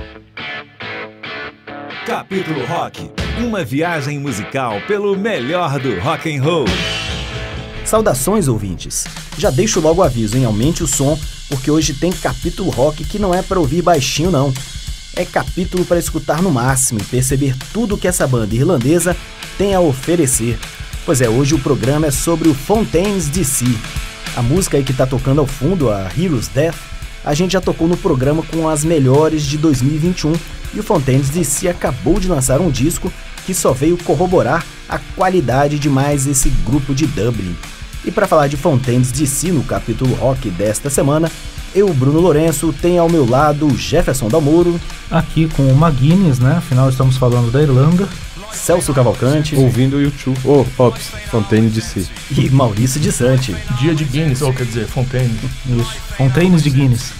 Capítulo Rock, uma viagem musical pelo melhor do rock and roll. Saudações, ouvintes! Já deixo logo o aviso, hein? Aumente o som, porque hoje tem Capítulo Rock que não é para ouvir baixinho, não. É capítulo para escutar no máximo e perceber tudo que essa banda irlandesa tem a oferecer. Pois é, hoje o programa é sobre o Fontaines DC. A música aí que tá tocando ao fundo, a Heroes Death, a gente já tocou no programa com as melhores de 2021 e o Fontaines DC acabou de lançar um disco que só veio corroborar a qualidade de mais esse grupo de Dublin. E para falar de Fontaines DC no capítulo rock desta semana, eu, Bruno Lourenço, tenho ao meu lado o Jefferson Dalmoro. Aqui com o Maguinness, né? Afinal estamos falando da Irlanda. Celso Cavalcante. Ouvindo o YouTube. Ops, Fontaine DC. E Maurício de Sante. Dia de Guinness, ou quer dizer, Fontaine. Isso, Fontaines de Guinness.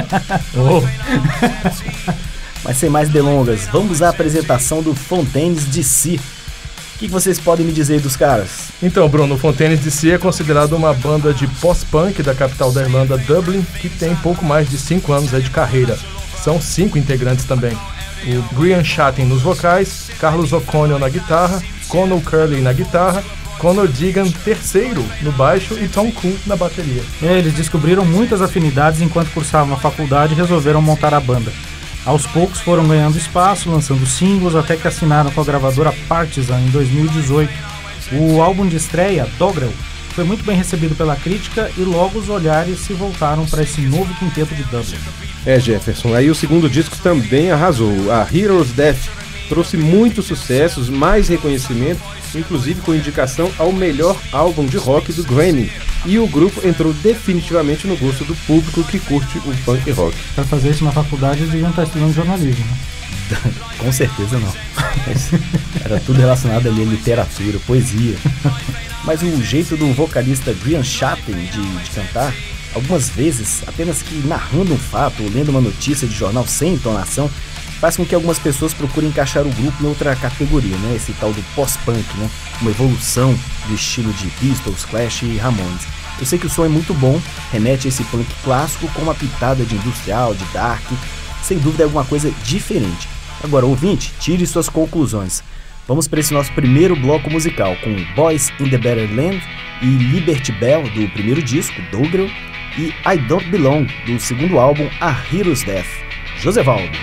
Mas sem mais delongas, vamos à apresentação do Fontaines DC. O que vocês podem me dizer dos caras? Então, Bruno, o Fontaines DC é considerado uma banda de post-punk da capital da Irlanda, Dublin, que tem pouco mais de 5 anos de carreira. São 5 integrantes também. O Grian Chatten nos vocais, Carlos O'Connell na guitarra, Conor Curley na guitarra, Conor Digan terceiro no baixo e Tom Kuhn na bateria. Eles descobriram muitas afinidades enquanto cursavam a faculdade e resolveram montar a banda. Aos poucos foram ganhando espaço, lançando singles, até que assinaram com a gravadora Partizan em 2018. O álbum de estreia, Dogrel, foi muito bem recebido pela crítica e logo os olhares se voltaram para esse novo quinteto de Dublin. Jefferson, aí o segundo disco também arrasou. A Heroes Death trouxe muitos sucessos, mais reconhecimento, inclusive com indicação ao melhor álbum de rock do Grammy. E o grupo entrou definitivamente no gosto do público que curte o punk rock. Para fazer isso na faculdade, eles deviam estar estudando jornalismo, né? Com certeza não. Era tudo relacionado ali a literatura, poesia. Mas o jeito do vocalista Grian Chatten de cantar, algumas vezes, apenas que narrando um fato ou lendo uma notícia de jornal sem entonação, faz com que algumas pessoas procurem encaixar o grupo em outra categoria, né? Esse tal do pós-punk, né? Uma evolução do estilo de Pistols, Clash e Ramones. Eu sei que o som é muito bom, remete a esse punk clássico com uma pitada de industrial, de dark, sem dúvida é alguma coisa diferente. Agora, ouvinte, tire suas conclusões. Vamos para esse nosso primeiro bloco musical com Boys in the Better Land e Liberty Bell do primeiro disco, Dogrel, e I Don't Belong do segundo álbum, A Heroes Death. Josevaldo.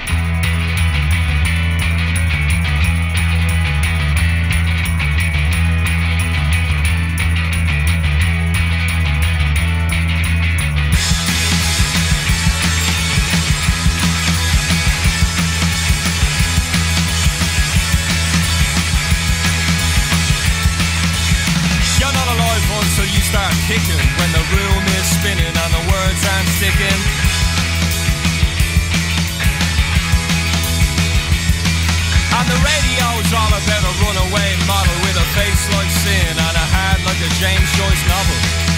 Kicking when the room is spinning and the words aren't sticking. And the radio's all about a runaway model with a face like sin and a heart like a James Joyce novel.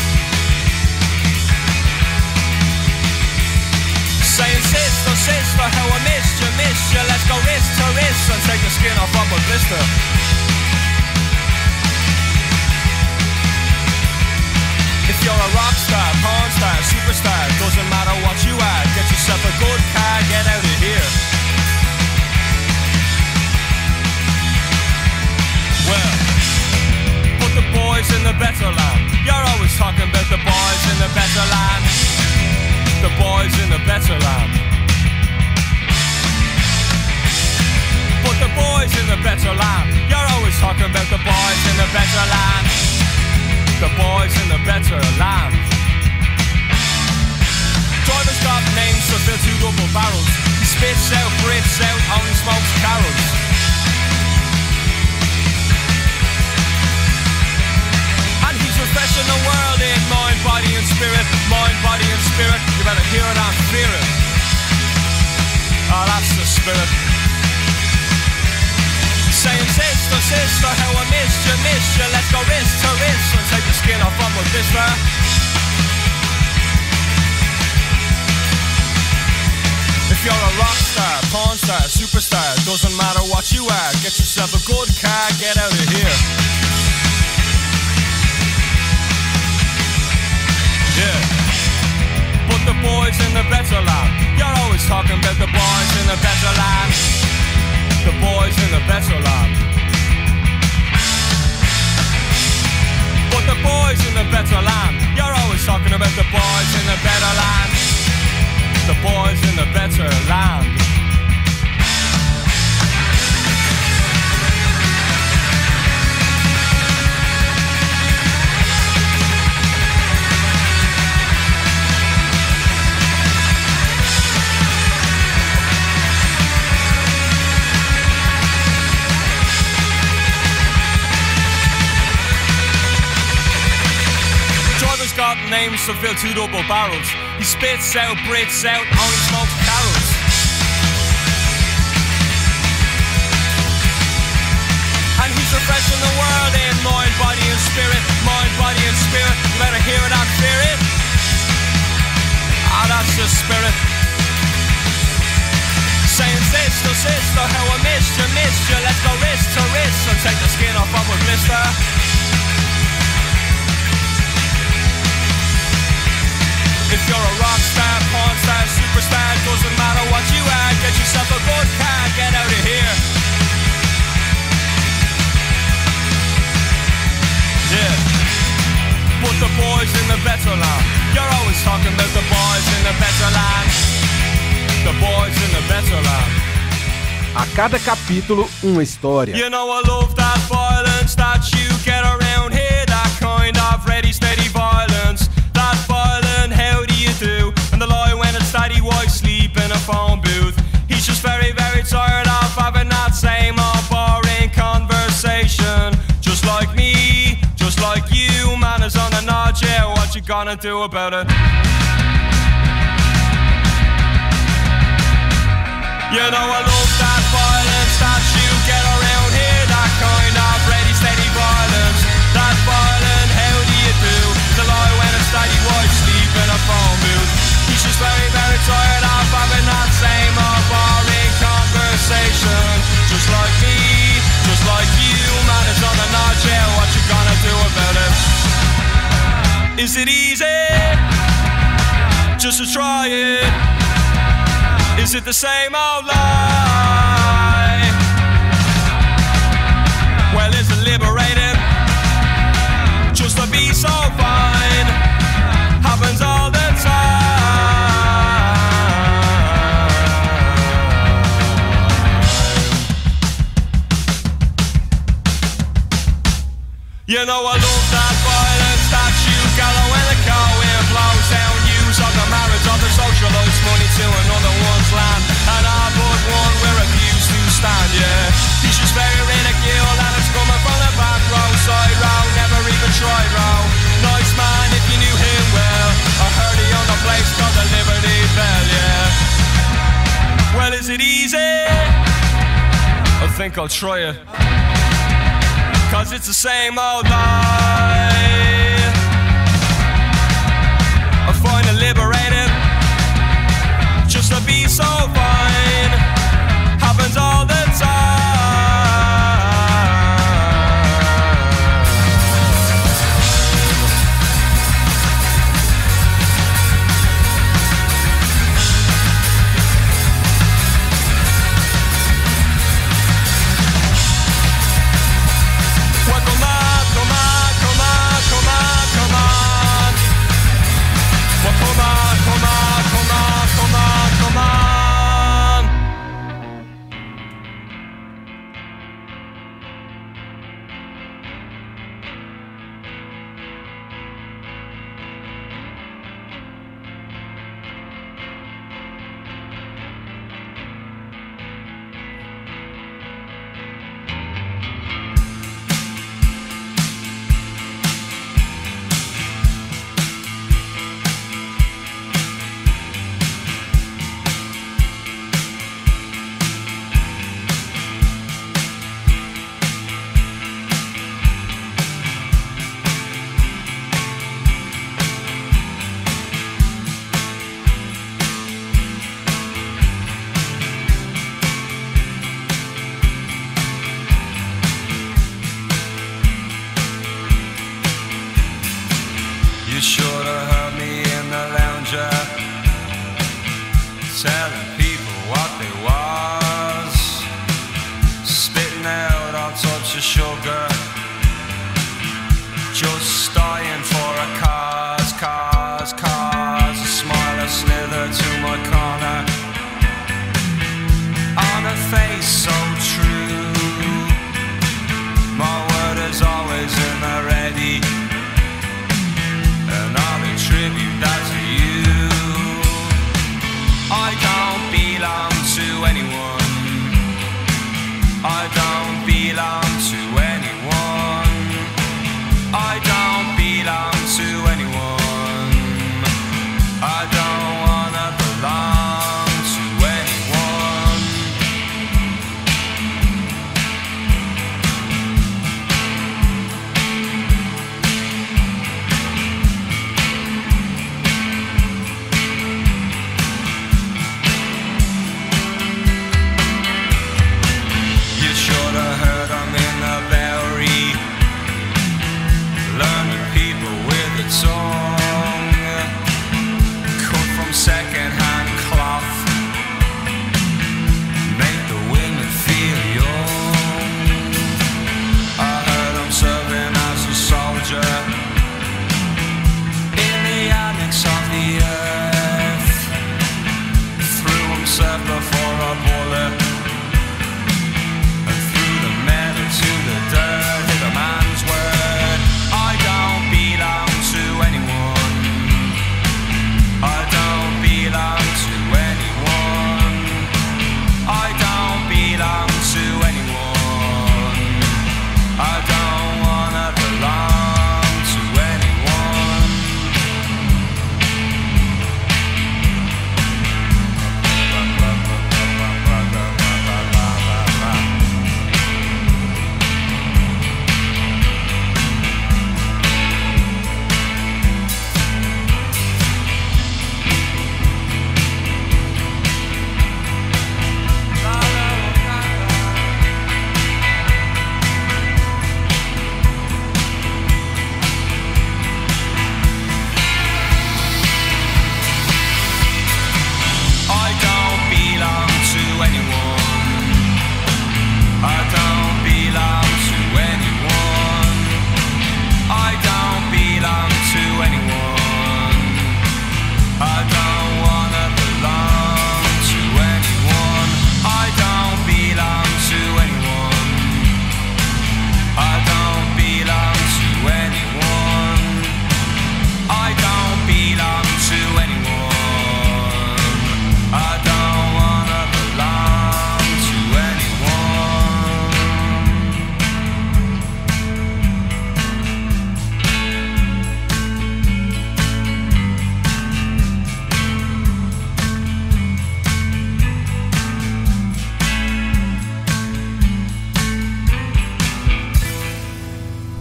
Saying sister, sister, how I missed you, let's go wrist to wrist and take the skin off of a blister. If you're a rock star, porn star, superstar, doesn't matter what you are, get yourself a good car, get out of here. Well, put the boys in the better land. You're always talking about the boys in the better land. The boys in the better land. Put the boys in the better land. You're always talking about the boys in the better land. The boys in the better land. Driver's got names to fill 2 double barrels. He spits out, breathes out, only smokes carols. And he's refreshing the world in mind, body and spirit. Mind, body and spirit. You better hear it and fear it. Oh, that's the spirit. Saying sister, sister, how I missed you, let's go wrist to wrist and take the skin off of a blister. If you're a rock star, porn star, superstar, doesn't matter what you are, get yourself a good car, get out of here. Yeah. Put the boys in the better land. You're always talking about the boys in the better land. names to fill 2 double barrels. He spits out, breathes out, only smokes carols. And he's refreshing the world in mind, body and spirit. Mind, body and spirit. You better hear it and fear it. Ah, that's the spirit. Saying sister, sister, how I missed you. Let's go wrist to wrist and take the skin off of a blister. If you're a rock star, porn star, superstar, doesn't matter what you are, get yourself a good car, get out of here. Yeah. But the boys in the better land, you're always talking about the boys in the better land. The boys in the better land. A cada capítulo, uma história. You know I love that violence that you get around here, that kind of ready, steady violence. That violent, how do you do? And the lie when it's daddy white sleep in a phone booth. He's just very, very tired of having that same old boring conversation. Just like me, just like you, man is on the nod, yeah, what you gonna do about it? You know I love that violence that you get around here, that kind of ready, steady violence. That violent, how do you do? The lie when it's daddy white sleep in a phone booth. He's just very, very tired of having that same old boring conversation. Just like me, just like you, man is on the nod, yeah, what you gonna do about it? Is it easy? Just to try it. Is it the same old lie? Well, is it liberating? Just to be so fine happens all the time. You know I love that violence that you gallow when the wind blows down. Use of the marriage of the socialist money to another one's land. And all but one we're refused to stand, yeah. He's just very ridiculed and it's coming from the back row. Side row, never even tried row. Nice man if you knew him well. I heard he owned a place called the Liberty Bell, yeah. Well, is it easy? I think I'll try it. Cause it's the same old lie. I find it liberating just to be so fine happens all the time. Well, come on, come on, come on, come on, come on. Well, come on, come on, come on, come on, come on.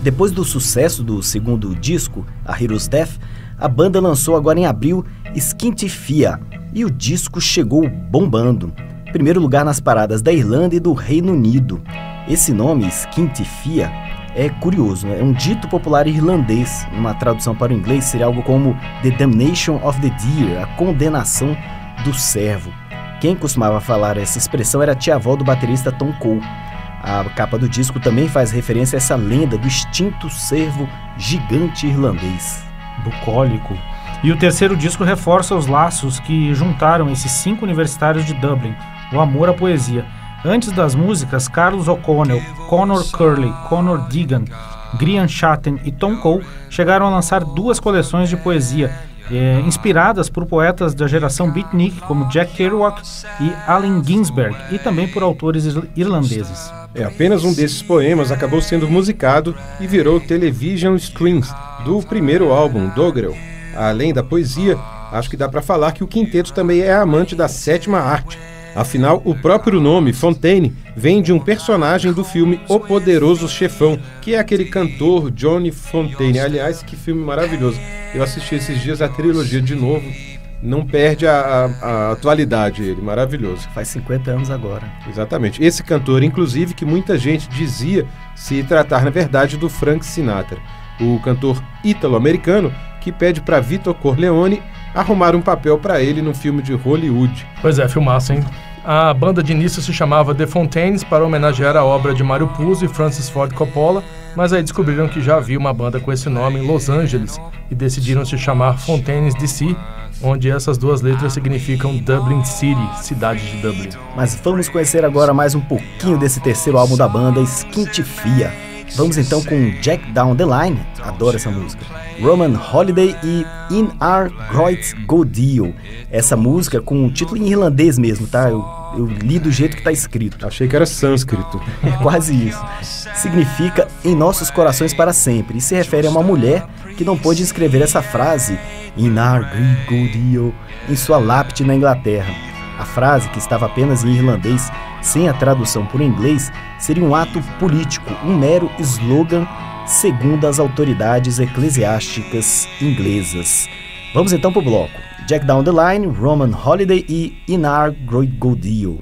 Depois do sucesso do segundo disco, A Hero's Death, a banda lançou agora em abril Skintifia, e o disco chegou bombando. Primeiro lugar nas paradas da Irlanda e do Reino Unido. Esse nome, Skintifia, é curioso, né? É um dito popular irlandês. Numa tradução para o inglês seria algo como The Damnation of the Deer, a condenação do servo. Quem costumava falar essa expressão era a tia-avó do baterista Tom Cole. A capa do disco também faz referência a essa lenda do extinto cervo gigante irlandês. Bucólico. E o terceiro disco reforça os laços que juntaram esses 5 universitários de Dublin, o amor à poesia. Antes das músicas, Carlos O'Connell, Conor Curley, Conor Deegan, Grian Chatten e Tom Cole chegaram a lançar 2 coleções de poesia, inspiradas por poetas da geração beatnik como Jack Kerouac e Allen Ginsberg, e também por autores irlandeses. Apenas um desses poemas acabou sendo musicado e virou Television Strings, do primeiro álbum, Doggerel. Além da poesia, acho que dá para falar que o quinteto também é amante da 7ª arte. Afinal, o próprio nome, Fontaine, vem de um personagem do filme O Poderoso Chefão, que é aquele cantor Johnny Fontaine. Aliás, que filme maravilhoso. Eu assisti esses dias a trilogia de novo. Não perde a atualidade ele, maravilhoso. Faz 50 anos agora. Exatamente. Esse cantor, inclusive, que muita gente dizia se tratar, na verdade, do Frank Sinatra. O cantor ítalo-americano que pede para Vito Corleone arrumar um papel para ele no filme de Hollywood. Pois é, filmaço, hein? A banda de início se chamava The Fontaines para homenagear a obra de Mario Puzo e Francis Ford Coppola, mas aí descobriram que já havia uma banda com esse nome em Los Angeles e decidiram se chamar Fontaines DC, onde essas 2 letras significam Dublin City, cidade de Dublin. Mas vamos conhecer agora mais um pouquinho desse terceiro álbum da banda, Skintifia. Vamos então com Jack Down the Line, adoro essa música, Roman Holiday e In Our Groit Godil. Essa música com o título em irlandês mesmo, tá? Eu li do jeito que tá escrito. Achei que era sânscrito. É quase isso. Significa em nossos corações para sempre, e se refere a uma mulher que não pôde escrever essa frase In Our Groit Godil em sua lápide na Inglaterra. A frase, que estava apenas em irlandês, sem a tradução para o inglês, seria um ato político, um mero slogan, segundo as autoridades eclesiásticas inglesas. Vamos então para o bloco. Jack Down the Line, Roman Holiday e In Our Groit Godil.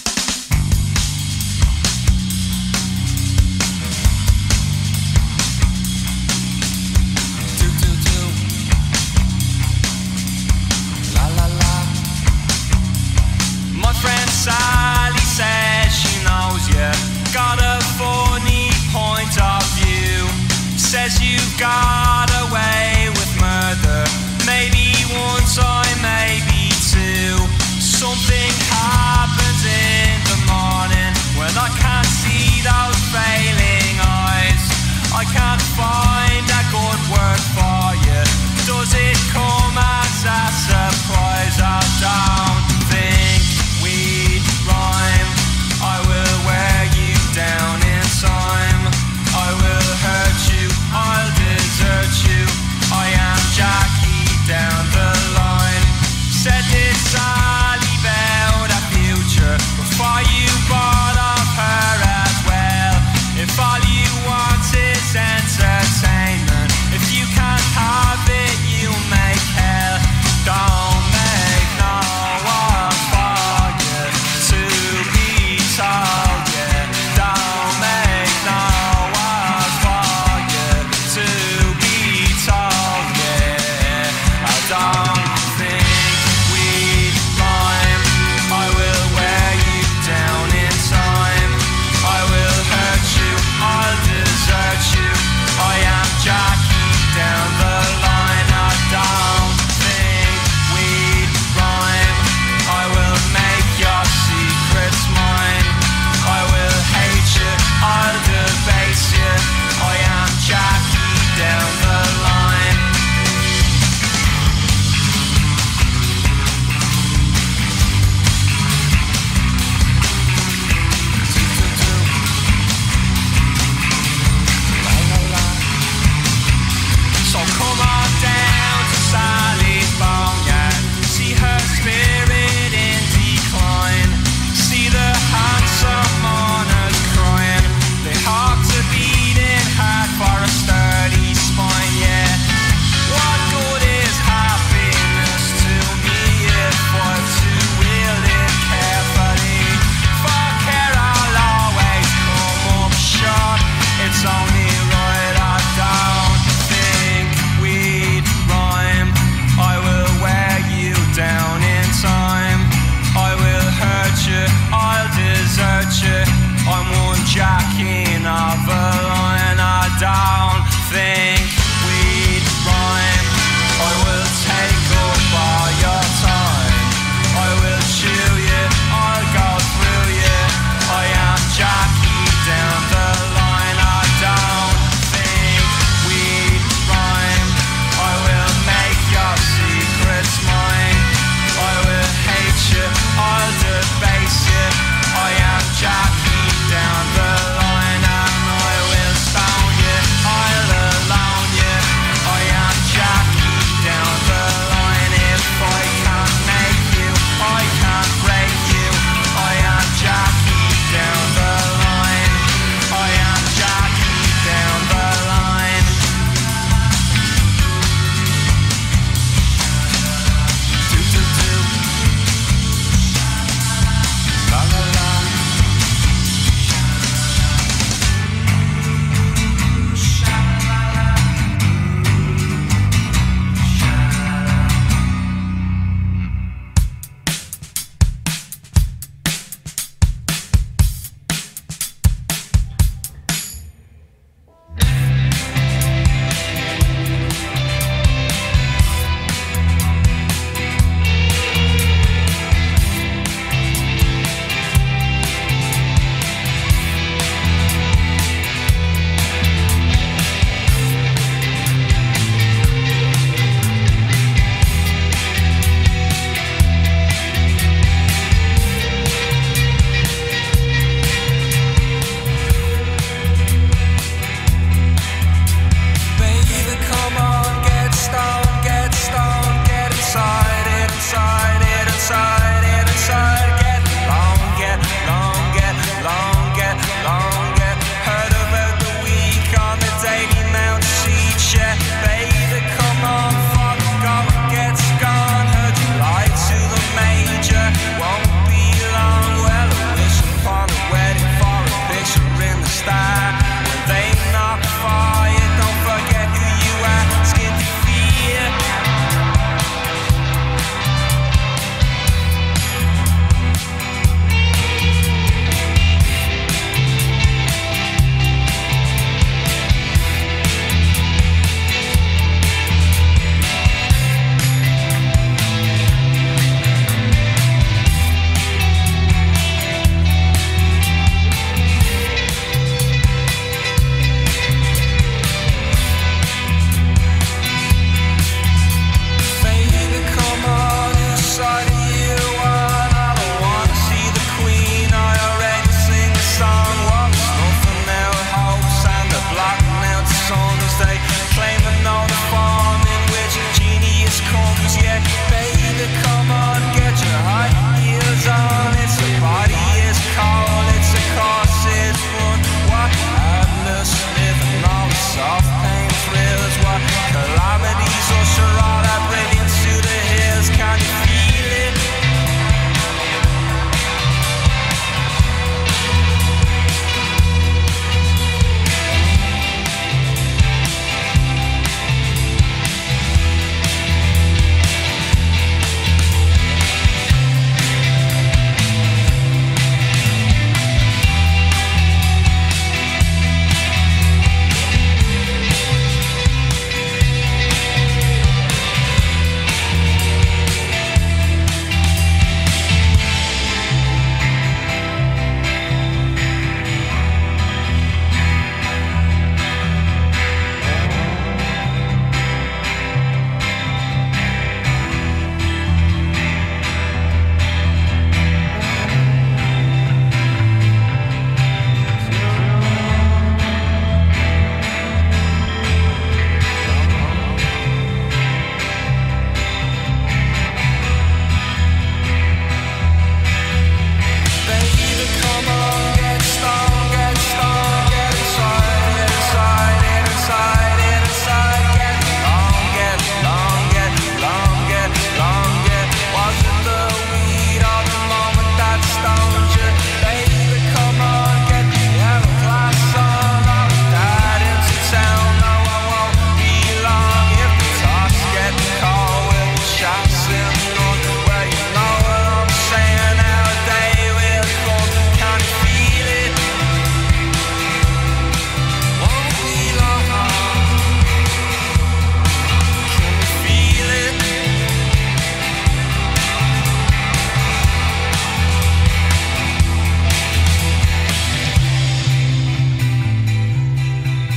Sally says she knows you got a funny point of view. Says you got away with murder, maybe one time, maybe 2. Something happens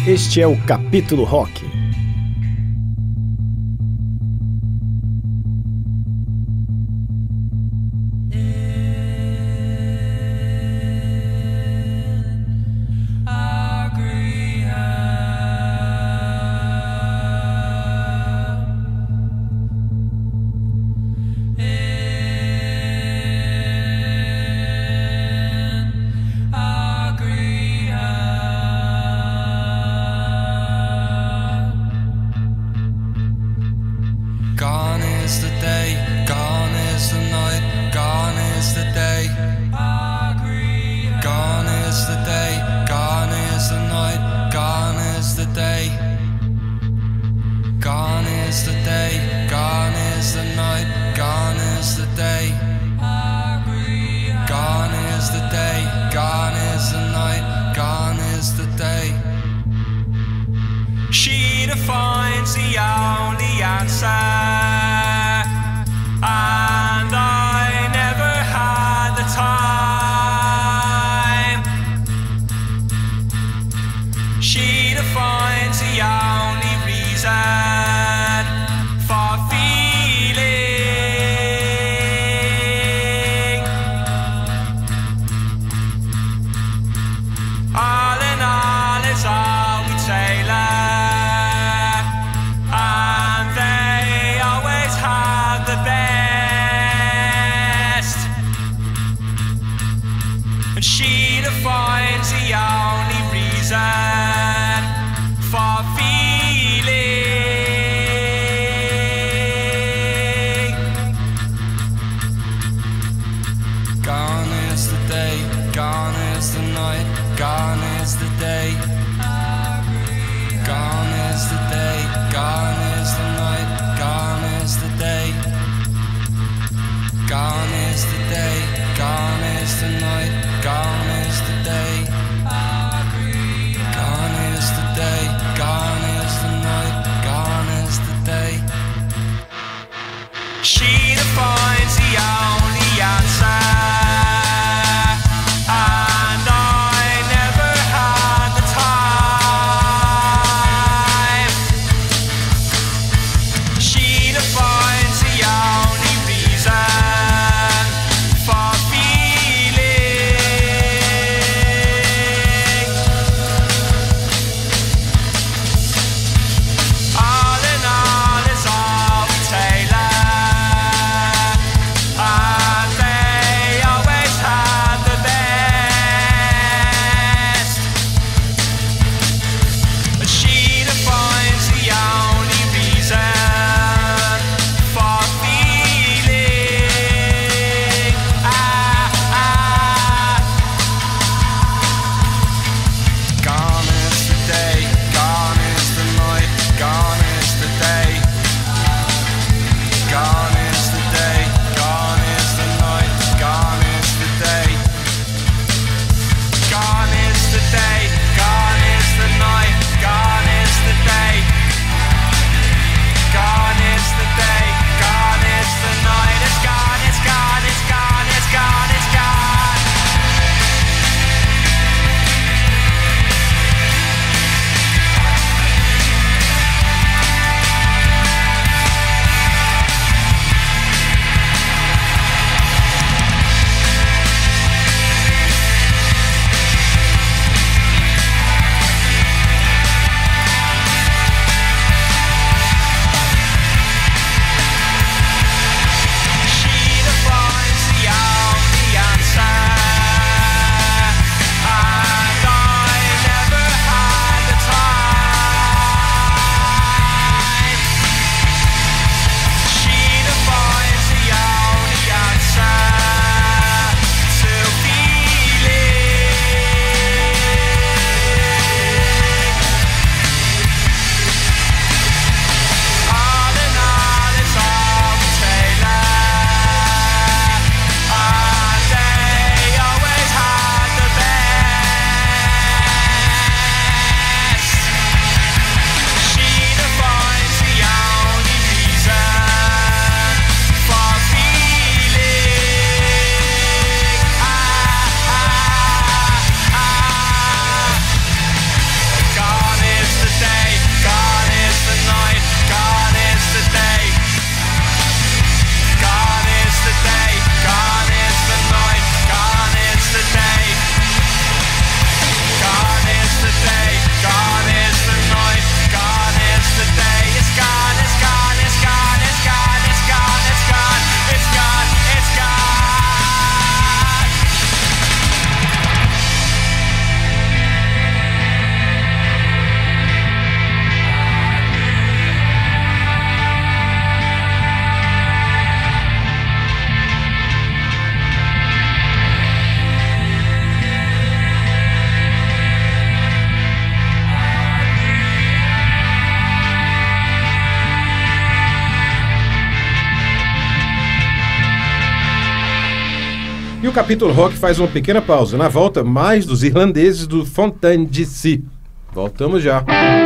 Este é o Capítulo Rock. Gone is the day, gone is the night, gone is the day. Gone is the day, gone is the night, gone is the day. Gone is the day, gone is the night, gone is the day. Gone is the day, gone is the night, gone is the day. She defines the only answer, and I never had the time. She defines the only reason for feeling. All in all, it's all we tailor. And she defines the only reason for feeling. Gone is the day, gone is the night, gone is the day. Gone is the day, gone is the night, gone is the day. Gone is the day, gone is the night, gone is the day. Gone is the day, gone is the night, gone is the day. She defines the only answer, and I never had the time. She defines the only reason for feeling. Capítulo Rock faz uma pequena pausa. Na volta, mais dos irlandeses do Fontaines DC. Voltamos já.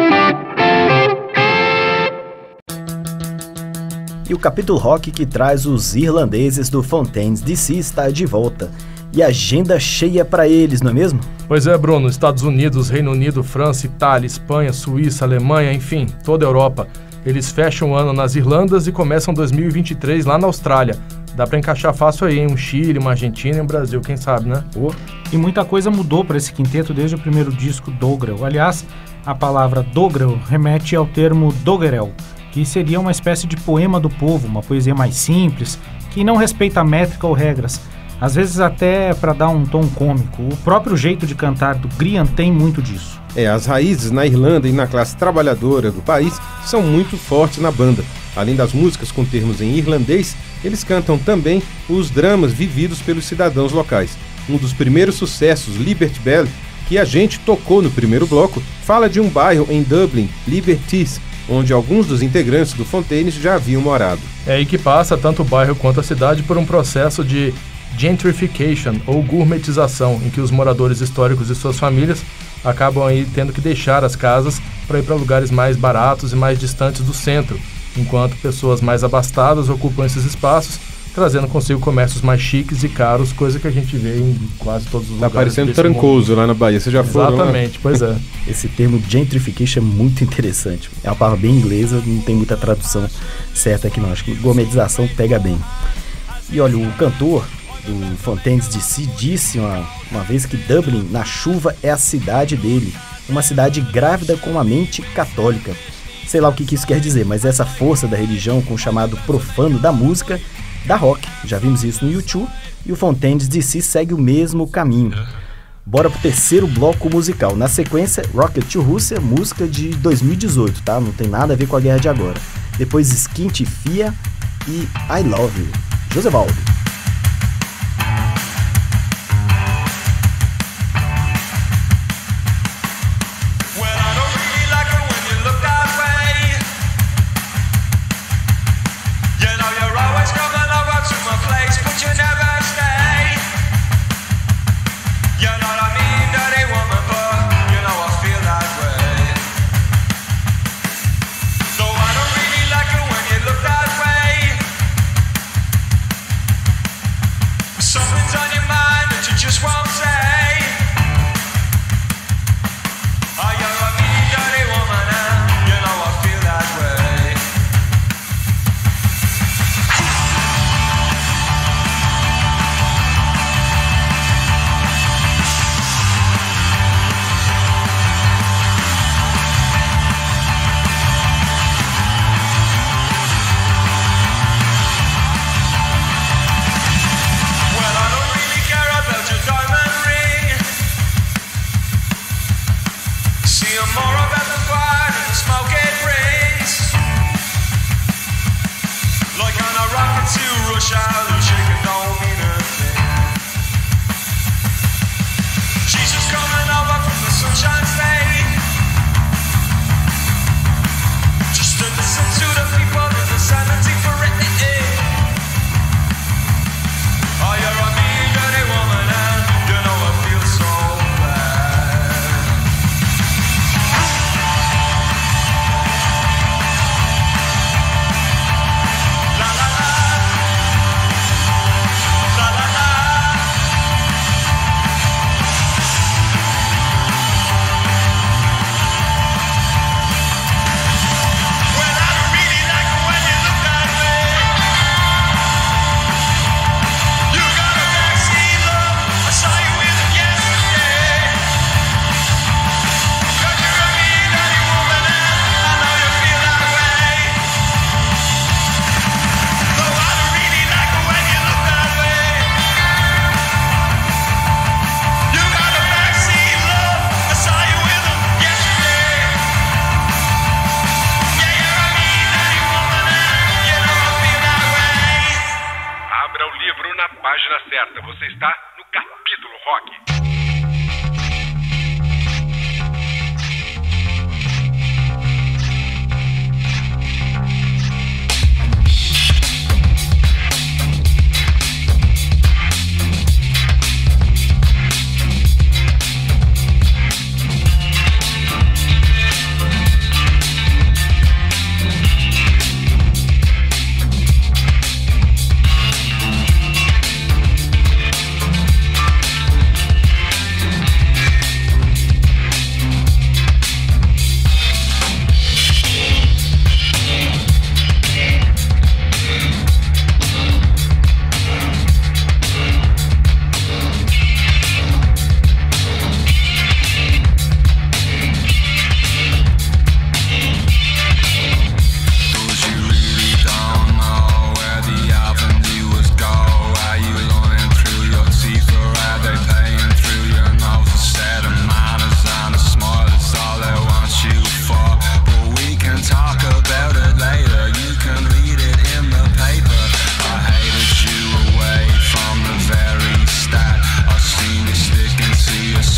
E o Capítulo Rock que traz os irlandeses do Fontaines DC está de volta. E agenda cheia para eles, não é mesmo? Pois é, Bruno. Estados Unidos, Reino Unido, França, Itália, Espanha, Suíça, Alemanha, enfim, toda a Europa. Eles fecham o ano nas Irlandas e começam 2023 lá na Austrália. Dá pra encaixar fácil aí, um Chile, uma Argentina e um Brasil, quem sabe, né? E muita coisa mudou para esse quinteto desde o primeiro disco Dogrel. Aliás, a palavra Dogrel remete ao termo Doggerel, que seria uma espécie de poema do povo, uma poesia mais simples, que não respeita métrica ou regras, às vezes até para dar um tom cômico. O próprio jeito de cantar do Grian tem muito disso. As raízes na Irlanda e na classe trabalhadora do país são muito fortes na banda. Além das músicas com termos em irlandês, eles cantam também os dramas vividos pelos cidadãos locais. Um dos primeiros sucessos, Liberty Bell, que a gente tocou no primeiro bloco, fala de um bairro em Dublin, Liberties, onde alguns dos integrantes do Fontaines já haviam morado. É aí que passa tanto o bairro quanto a cidade por um processo de gentrification, ou gourmetização, em que os moradores históricos e suas famílias acabam aí tendo que deixar as casas para ir para lugares mais baratos e mais distantes do centro, enquanto pessoas mais abastadas ocupam esses espaços, trazendo consigo comércios mais chiques e caros, coisa que a gente vê em quase todos os lugares. Tá parecendo Trancoso lá na Bahia, você já foi? Exatamente, pois é. Esse termo gentrification é muito interessante. É uma palavra bem inglesa, não tem muita tradução certa aqui não. Acho que gourmetização pega bem. E olha, o cantor do Fontaines DC disse uma vez que Dublin, na chuva, é a cidade dele. Uma cidade grávida com uma mente católica. Sei lá o que isso quer dizer, mas essa força da religião com o chamado profano da música, da rock. Já vimos isso no YouTube e o Fontaines DC segue o mesmo caminho. Bora pro terceiro bloco musical. Na sequência, Rocket to Russia, música de 2018, tá? Não tem nada a ver com a guerra de agora. Depois Skint Fia e I Love You. Josevaldo. Você está no Capítulo Rock.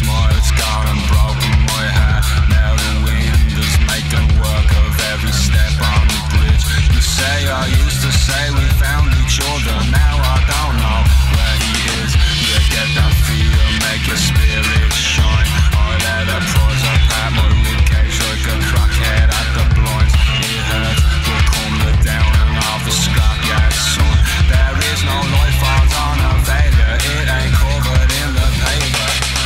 smile, it's gone and broken my heart. Now the wind is making work of every step on the bridge. You say I used to say we found each other, now I don't know where he is. You get that feel, make your spirit shine. I let her pros apart my ribcage like a crackhead at the blinds. It hurts, will come the down and off the scrapyard, son. There is no life out on a failure, it ain't covered in the paper.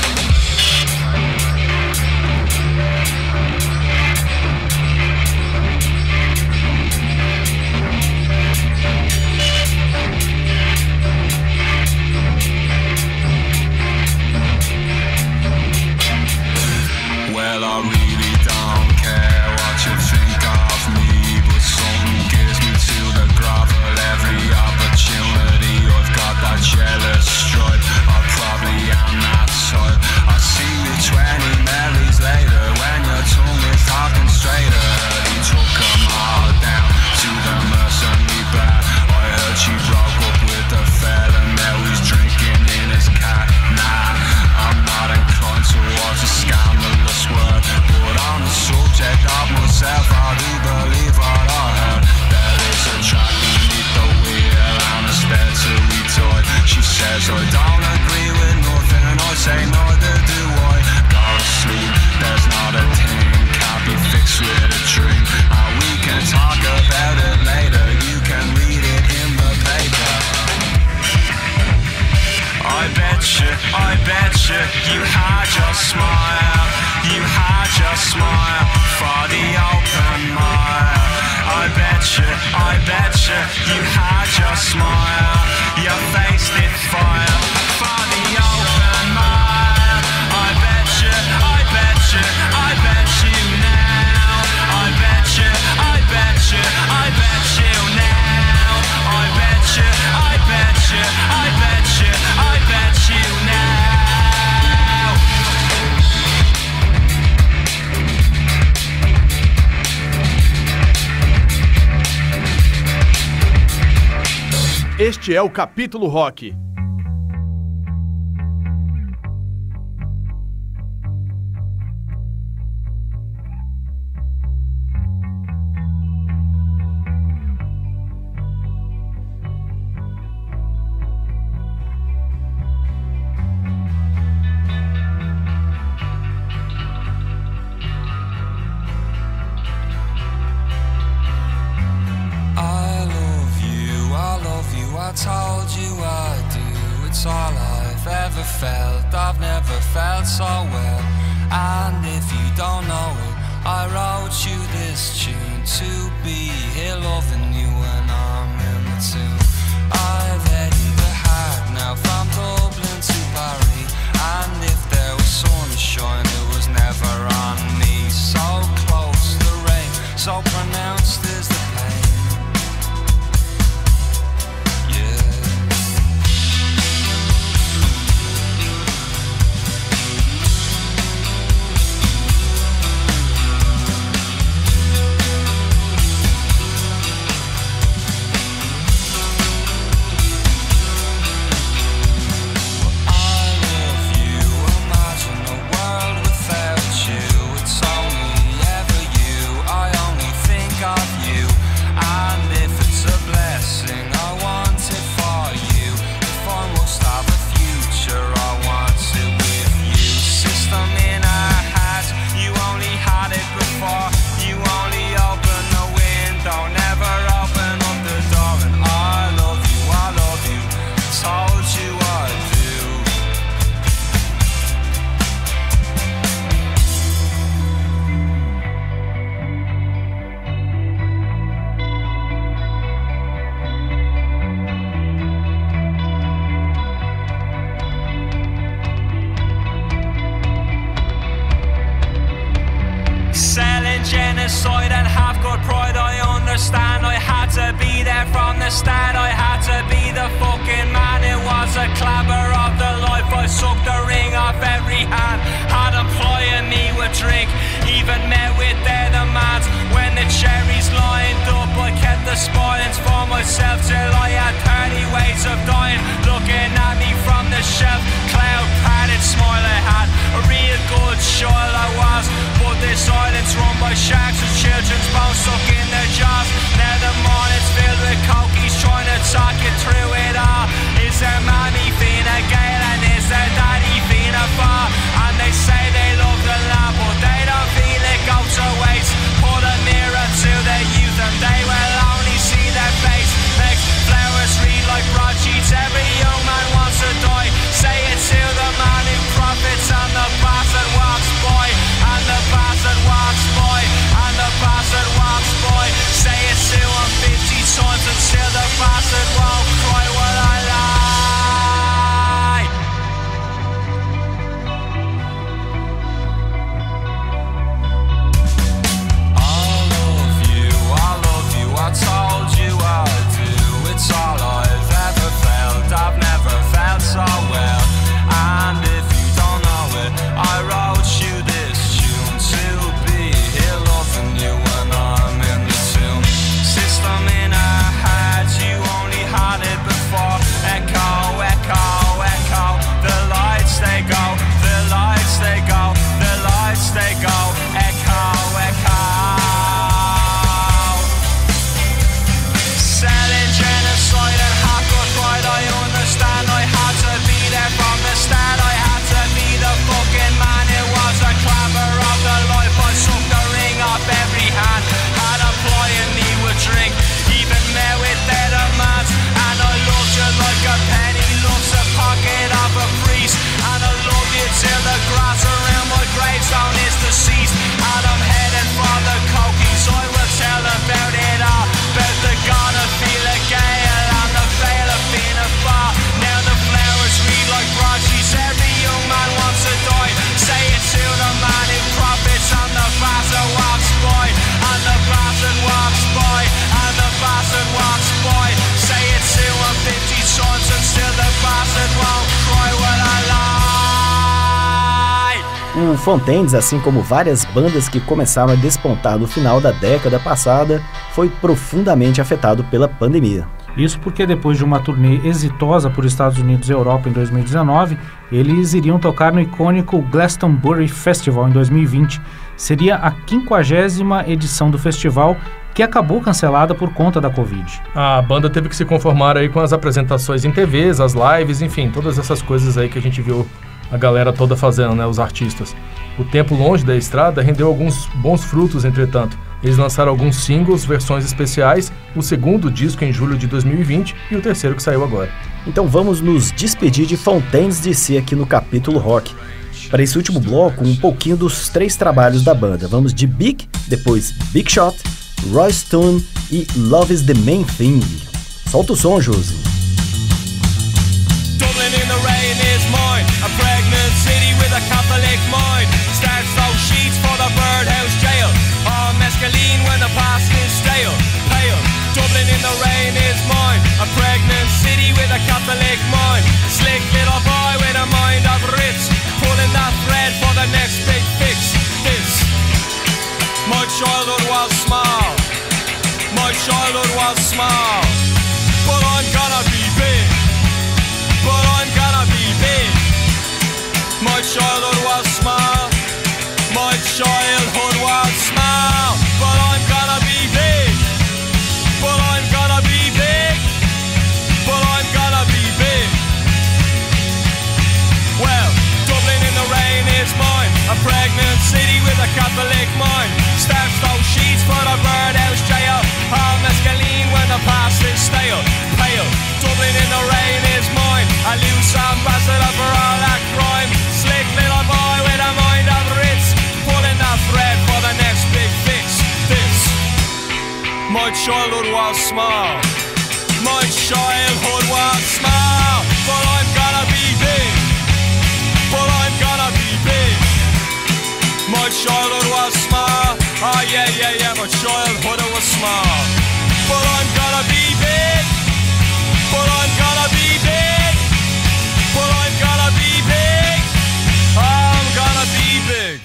Well, I really don't care what you think of me, but something gives me to the grovel every opportunity. I've got that jealous stripe, I probably am that type. I see you 20 Marys later when your tongue is talking straighter. He took them all down to the mercenary bar. I heard she broke up with the fella, now he's drinking in his car. Nah, I'm not inclined towards a scandalous word, but on the subject of myself, I do believe what I heard. There is a track beneath the wheel and a spare to retort. She says I don't agree with nothing, I say neither do I. Go to sleep, there's not a thing can't be fixed with a dream, and we can talk about it later. You can read it in the paper. I bet you had your smile, you had your smile for the open mile. I bet you had your smile, your face did fire for the open mile. I bet you now. I bet you now. I bet you now. Este é o Capítulo Rock. I told you I do, it's all I've ever felt. I've never felt so well, and if you don't know it, I wrote you this tune to be here loving you when I'm in the tune. I've headed the heart now from Dublin to Paris, and if there was sunshine it was never on me. So close the rain, so pronounced is the pain. Genocide and have good pride, I understand. I had to be there from the start. I had to be the fucking man. It was a clabber of the life. I sucked the ring off every hand. Had employing me with drink, even met with their demands. When the cherries lined up, I kept the spoilings for myself till I had 30 ways of dying. Looking at me from the shelf, cloud padded smile I had. with sharks of children's bones stuck in their jaws. Now the morning's filled with coke, he's trying to talk you through it all. Is their mommy Fina Gael and is their daddy Fina Fa? And they say they love the land, but they don't feel it go to waste. Put a mirror to their youth and they will only see their face. Makes flowers read like broadsheets, every young man wants to die. Say it to the man who profits and the bastard walks by. And the bastard walks by. And the bastard walks by. Say it to him 50 times and still the bastard won't cry. Will I lie? I told you I'd do, it's all I've ever felt. I've never felt so well. And if you don't know it, I wrote you this tune to be here loving you when I'm in the tune. System in our heads, you only had it before. Echo, echo, echo. The lights they go, the lights they go, the lights they go. Echo, echo. Selling genocide and hardcore pride, I understand. I had to be there from the start. I had to be the fucking man who was a clamor of the life. I took the ring off every hand, had a ploy and me would drink, even met with their demands. And I loved you like a penny loves a pocket of a priest. And I love you till the grass around my gravestone is deceased. And I'm headed for the cokies, I will tell about it all. About the god of Fela Gale and the veil of Fina Fa. Now the flowers read like broadsheets, every young man wants to die. Say it to the man who profits and the bastard walks by. And the bastard walks by. And the bastard walks by. Say it to him 50 times and still the bastard won't cry. Will I lie? O Fontaines, assim como várias bandas que começaram a despontar no final da década passada, foi profundamente afetado pela pandemia. Isso porque depois de uma turnê exitosa por Estados Unidos e Europa em 2019, eles iriam tocar no icônico Glastonbury Festival em 2020. Seria a 50ª edição do festival, que acabou cancelada por conta da Covid. A banda teve que se conformar aí com as apresentações em TVs, as lives, enfim, todas essas coisas aí que a gente viu a galera toda fazendo, né, os artistas. O tempo longe da estrada rendeu alguns bons frutos, entretanto. Eles lançaram alguns singles, versões especiais, o segundo disco em julho de 2020 e o terceiro que saiu agora. Então vamos nos despedir de Fontaines DC aqui no Capítulo Rock. Para esse último bloco, um pouquinho dos 3 trabalhos da banda. Vamos de Big, depois Big Shot, Roy Stone e Love is the Main Thing. Solta o som, Josi. Dublin in the rain is mine, a pregnant city with a Catholic mind. Starts those sheets for the birdhouse jail. Oh, mescaline when the past is stale, pale. Dublin in the rain is mine, a pregnant city with a Catholic mind. Slick little boy with a mind of Ritz, pulling that thread for the next big fix. This, my childhood was small, my childhood was small, but I'm gonna be big. But I'm gonna be big. My childhood was small. My childhood was small. But I'm gonna be big. But I'm gonna be big. But I'm gonna be big. Well, Dublin in the rain is mine, a pregnant city with a Catholic mind. Starts those sheets for the birdhouse jail. All mescaline when the past is stale, pale. Dublin in the rain is mine, a loose ambassador for all that crime. Slick little boy with a mind of Ritz, pulling that thread for the next big fix. This, my childhood was small. My childhood was small. But I'm gonna be big. But I'm gonna be big. My childhood was small. Oh yeah, yeah, yeah, my childhood was small. But I'm gonna be big. But I'm gonna be big. But I'm gonna be big. I'm gonna be big.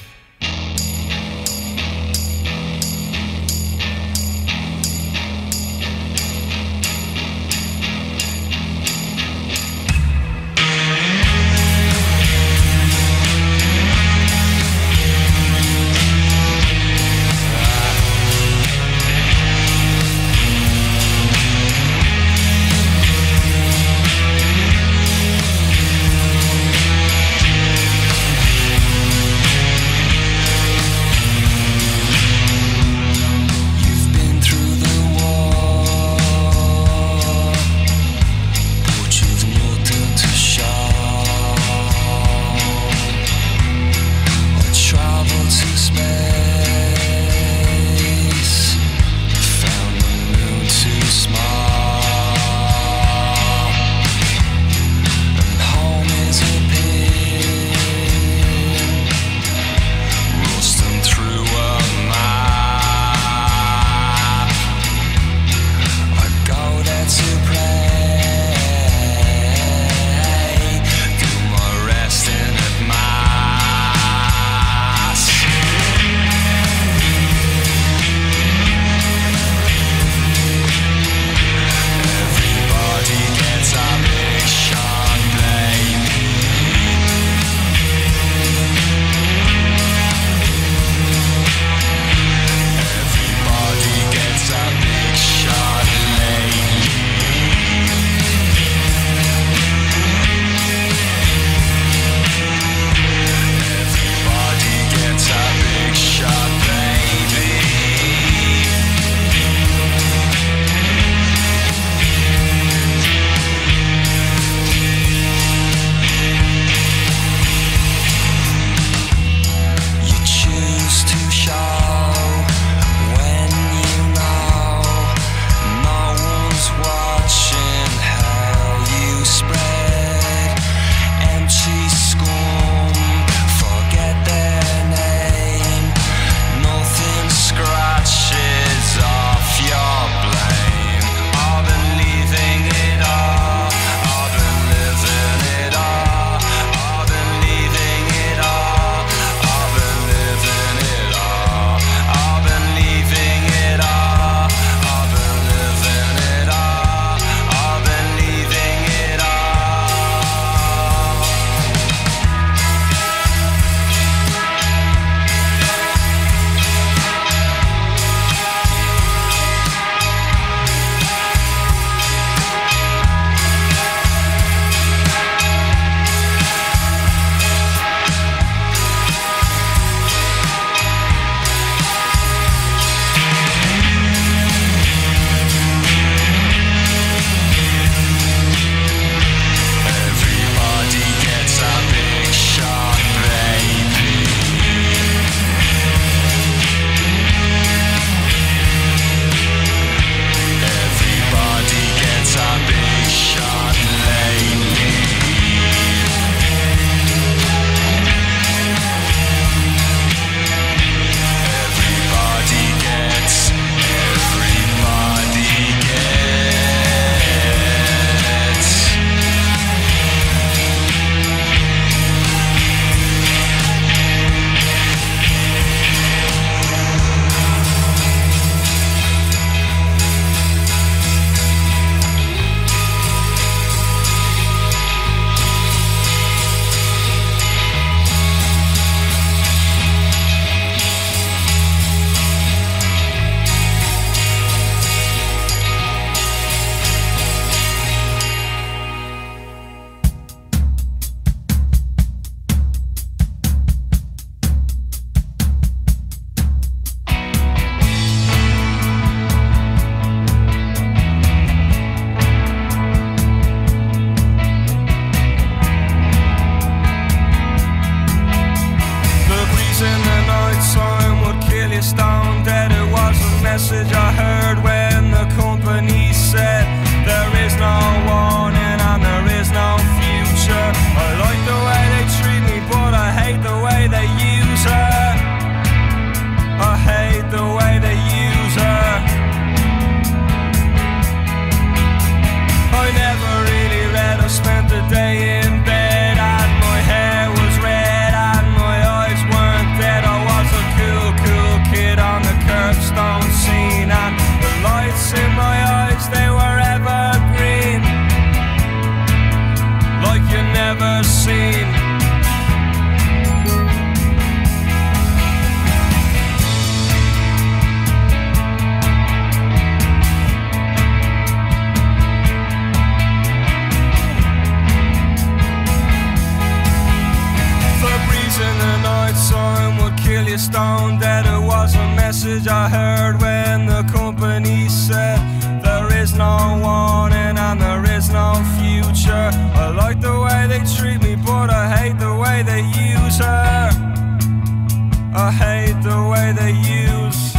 stone dead. It was a message I heard when the company said there is no warning and there is no future. I like the way they treat me, but I hate the way they use her. I hate the way they use.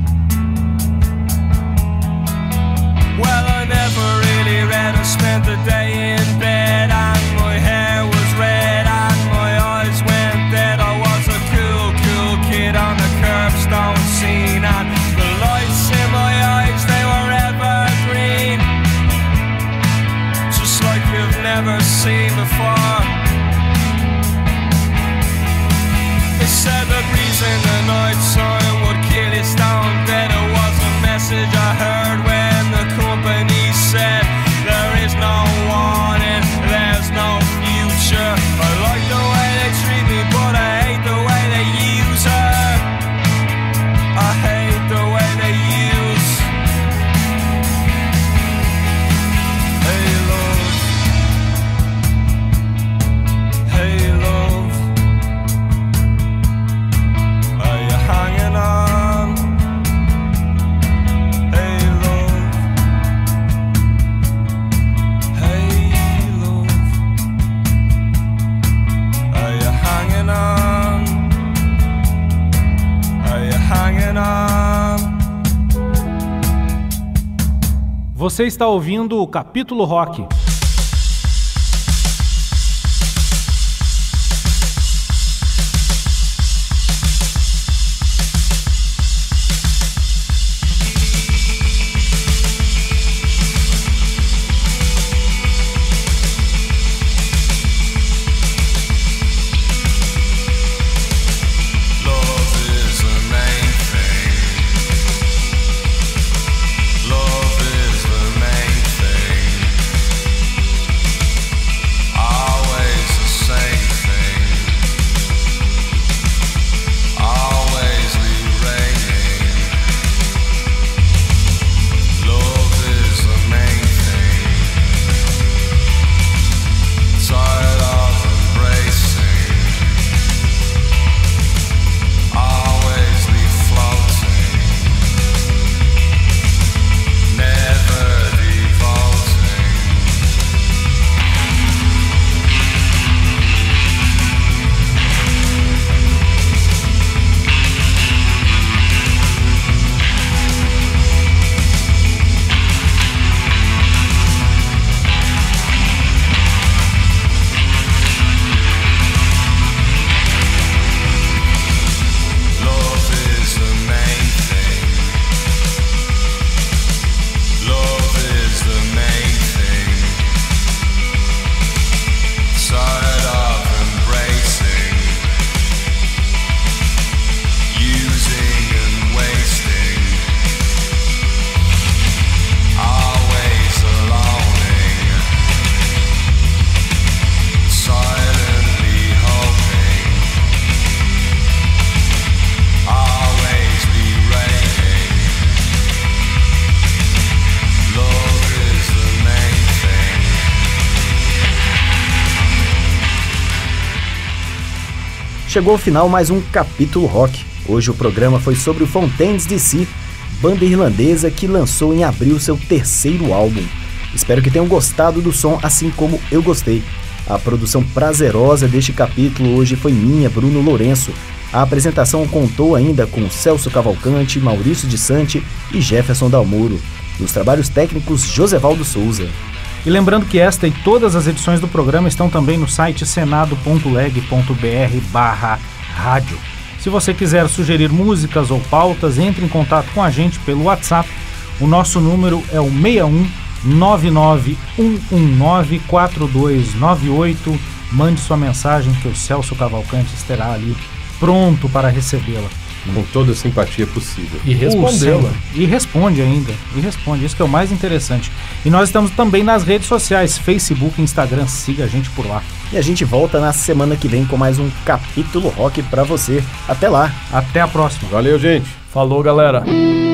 Well, I never really read. I spent the day in bed and my hair was red and my eyes went dead. I was a cool kid on the curbstone scene, and the lights in my eyes, they were evergreen, just like you've never seen before. They said the breeze in the night time would kill you stone dead. It was a message I heard when the company said there is no warning, there's no future. I like the way they treat me, but I hate the way they use her. I hate the way they use. Hey love, hey love, are you hanging on? Hey love, hey love, are you hanging on? Are you hanging on? Você está ouvindo o Capítulo Rock. Love is the main thing. Love is the main thing. Always the same thing. Always be raining. Love is the main thing. Tired of embracing. Always be floating. Never devoting. Love is the main thing. Love is the main thing. Tired of embracing, using and wasting. Always aloning, silently hoping. Always be raining. Love is the main thing. Chegou ao final mais um Capítulo Rock. Hoje o programa foi sobre o Fontaines DC, banda irlandesa que lançou em abril seu terceiro álbum. Espero que tenham gostado do som assim como eu gostei. A produção prazerosa deste capítulo hoje foi minha, Bruno Lourenço. A apresentação contou ainda com Celso Cavalcante, Maurício de Santi e Jefferson Dalmuro. Nos trabalhos técnicos, Josevaldo Souza. E lembrando que esta e todas as edições do programa estão também no site senado.leg.br/rádio. Se você quiser sugerir músicas ou pautas, entre em contato com a gente pelo WhatsApp. O nosso número é o 61 991194298. Mande sua mensagem que o Celso Cavalcante estará ali pronto para recebê-la. Com toda a simpatia possível. E respondê-la. E responde ainda. E responde, isso que é o mais interessante. E nós estamos também nas redes sociais, Facebook e Instagram, siga a gente por lá. E a gente volta na semana que vem com mais um Capítulo Rock pra você. Até lá. Até a próxima. Valeu, gente. Falou, galera.